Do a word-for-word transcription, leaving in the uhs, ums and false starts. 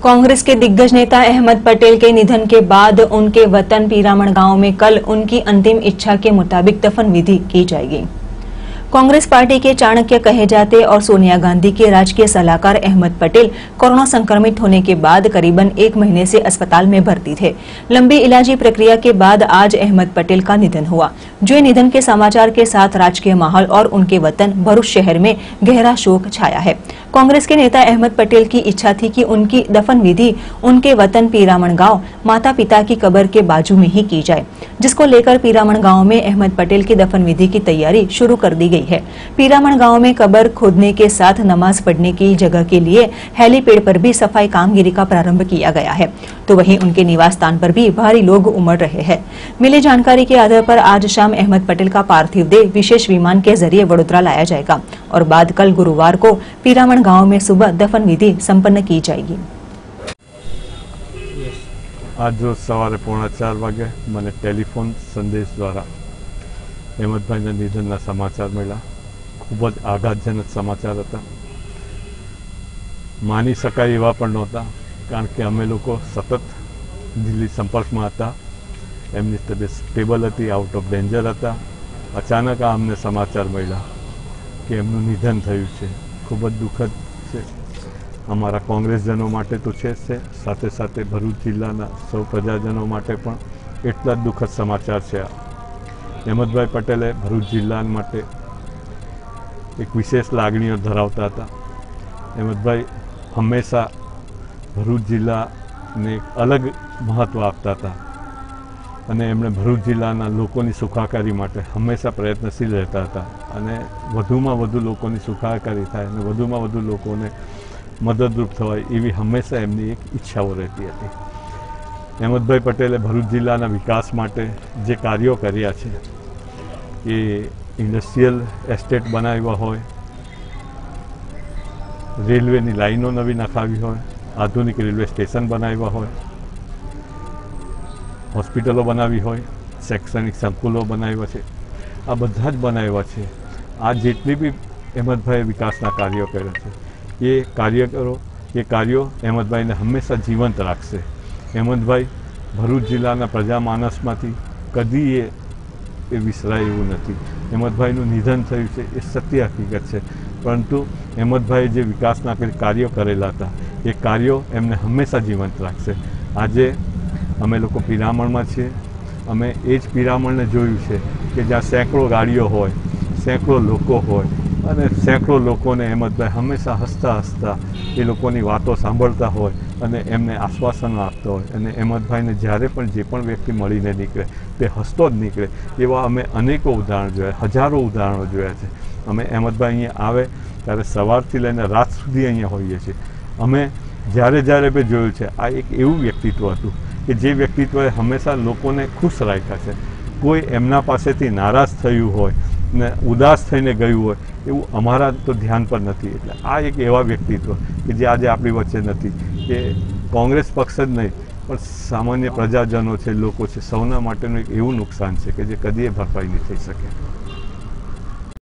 कांग्रेस के दिग्गज नेता अहमद पटेल के निधन के बाद उनके वतन पीरामण गांव में कल उनकी अंतिम इच्छा के मुताबिक दफन विधि की जाएगी। कांग्रेस पार्टी के चाणक्य कहे जाते और सोनिया गांधी के राजकीय सलाहकार अहमद पटेल कोरोना संक्रमित होने के बाद करीबन एक महीने से अस्पताल में भर्ती थे। लंबी इलाजी प्रक्रिया के बाद आज अहमद पटेल का निधन हुआ, जो निधन के समाचार के साथ राजकीय माहौल और उनके वतन भरूच शहर में गहरा शोक छाया है। कांग्रेस के नेता अहमद पटेल की इच्छा थी कि उनकी दफन विधि उनके वतन पीरामण गांव माता पिता की कब्र के बाजू में ही की जाए, जिसको लेकर पीरामण गांव में अहमद पटेल की दफन विधि की तैयारी शुरू कर दी गई है। पीरामण गांव में कब्र खोदने के साथ नमाज पढ़ने की जगह के लिए हेलीपैड पर भी सफाई कामगिरी का प्रारंभ किया गया है, तो वहीं उनके निवास स्थान पर भी भारी लोग उमड़ रहे हैं। मिली जानकारी के आधार पर आज शाम अहमद पटेल का पार्थिव देह विशेष विमान के जरिए वडोदरा लाया जाएगा और बाद कल गुरुवार को पीरामण गांव में सुबह दफन विधि संपन्न की जाएगी। आज रोज सवारे पौना चार वागे मैंने टेलिफोन संदेश द्वारा अहमदभाई निधन समाचार मिला। खूब ज आघातजनक समाचार था, मानी शकाय एवा पण नहोता, कारण के अमे लोग सतत दिल्ली संपर्क में था। एमनी तबीयत स्टेबल थी, आउट ऑफ डेंजर था। अचानक आ अमने समाचार मिला कि एमनु निधन थयुं छे। खूब ज दुखद है। अमरा कांग्रेसजनों माटे तो है, साथे साथे भरूच जिल्लाना सौ प्रजाजनों माटे पण एटला ज दुखद समाचार है। अहमदभाई पटेले भरूच जिल्ला माटे एक विशेष लागणीओ धरावता था। अहमदभाई हमेशा भरूच जिल्ला ने एक अलग महत्व आपता था अने एमणे भरूच जिल्लाना लोकोनी सुखाकारी माटे हमेशा प्रयत्नशील रहता था अने वधुमां वधु लोकोनी सुखाकारी थाय अने वधुमां वधु लोकोने मददरूप थवाय एवी हमेशा एमनी एक इच्छाओ रहती हती। अहमदभाई पटेले भरूच जिल्लाना विकास माटे जे कार्यो कर्या छे, ए इंडस्ट्रियल एस्टेट बनाव्या होय, रेलवेनी लाइनो नवी नखावी होय, आधुनिक रेलवे स्टेशन बनाव्या होय, हॉस्पिटलो बनावी होय, शैक्षणिक संकुलो बनाव्या छे, आ बधा ज बनाव्या छे। आ जेटली बी अहमदभाई विकासना कार्यो कर्या छे, ये कार्यकरो ये कार्यों अहमदभाई ने हमेशा जीवंत राखशे। अहमदभाई भरूच जिल्लाना प्रजामानसमांथी कदी ए ए विसराय एवुं नथी। अहमदभाईनुं निधन थयुं छे ए सत्य हकीकत छे, परंतु अहमदभाई जे विकासना कार्यो करेला हता ए कार्यो एमने हमेशा जीवंत राखशे। आजे अमे लोको पीरामणमां छीए, अमे ए ज पीरामणने जोयुं छे के ज्यां सैकड़ो गाड़ीओ होय, सैकड़ो लोको होय अने सैकड़ो लोकोने अहमदभाई हमेशा हसता हसता ए लोकोनी वातो सांभळता होय अने एमने आश्वासन आपता होय अने अहमदभाईने ज्यारे पण जे पण व्यक्ति मळीने निकळे ते हसतो ज निकळे एवा अमे अनेको उदाहरण जोया, हजारों उदाहरणों जोया छे। अमे अहमदभाई अहींया आवे त्यारे सवारथी लईने रात सुधी अहींया होईए छीए। अमे ज्यारे ज्यारे बे जोयुं छे आ एक एवुं व्यक्तित्व हतुं के जे व्यक्तित्वए हमेशा लोकोने खुश राख्या छे। कोई एमना पासेथी नाराज थयुं होय ने उदास थईने गयुं होय एवुं अमारा तो ध्यान पर नथी। एटले आ एक एवा व्यक्तित्व के जे आजे आपणी वच्चे नथी, के कांग्रेस पक्ष ज नहीं पण सामान्य प्रजाजनों छे, लोको छे, सौना माटेनुं एक एवुं नुकसान छे के जे कदीय भरपाई नहीं थई शके।